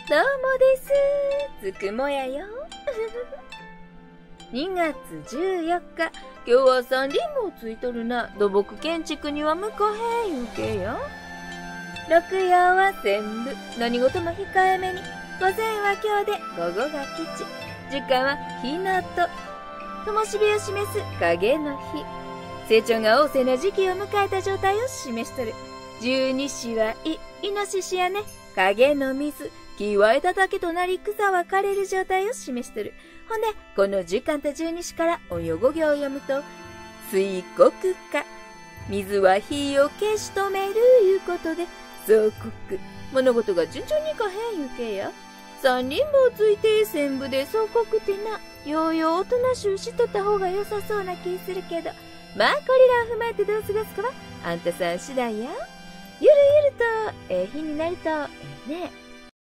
どうもです。つくもやよ。2月14日、今日は三輪もついとるな。土木建築には向かへん言うけや。六曜は全部、何事も控えめに。午前は今日で午後が吉。時間は日のと。灯火を示す影の日。成長が旺盛な時期を迎えた状態を示しとる。十二支はイノシシやね。影の水。木は枝だけとなり草は枯れる状態を示しとる。ほんで、この時間と十二支からおよ5行を読むと、水国化。水は火を消し止めるいうことで、総国。物事が順調にいかへん言うけや。三輪もついて全部で総国ってな、ようようおとなしゅうしとった方が良さそうな気するけど、まあこれらを踏まえてどう過ごすかは、あんたさん次第や。ゆるゆると、日になると、ね。